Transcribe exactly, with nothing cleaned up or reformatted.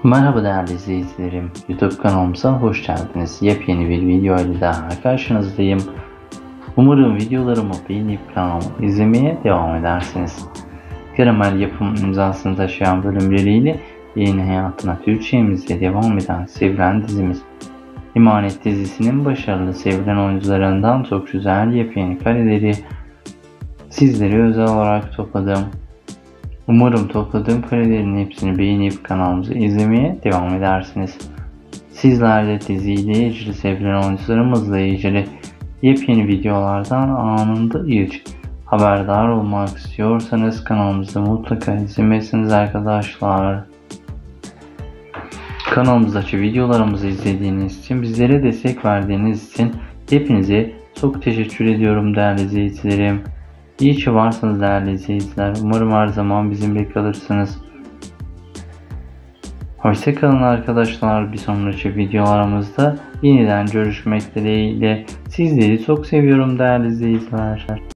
Merhaba değerli izleyicilerim, YouTube kanalımıza hoş geldiniz. Yepyeni bir video ile daha karşınızdayım. Umarım videolarımı beğenip kanalımı izlemeye devam edersiniz. Karamel Yapım imzasını taşıyan bölümleriyle yayın hayatına Türkçemizde devam eden sevilen dizimiz İmanet dizisinin başarılı sevilen oyuncularından çok güzel yepyeni kareleri sizlere özel olarak topladım. Umarım topladığım karelerin hepsini beğenip kanalımızı izlemeye devam edersiniz. Sizler de diziyle ilgili sevilen oyuncularımızla ilgili yepyeni videolardan anında ilk haberdar olmak istiyorsanız kanalımızı mutlaka izlemesiniz arkadaşlar. Kanalımızdaki videolarımızı izlediğiniz için, bizlere destek verdiğiniz için hepinize çok teşekkür ediyorum değerli izleyicilerim. İyi ki varsınız değerli izleyiciler. Umarım her zaman bizimle kalırsınız. Hoşça kalın arkadaşlar. Bir sonraki videolarımızda yeniden görüşmek dileğiyle. Sizleri çok seviyorum değerli izleyiciler.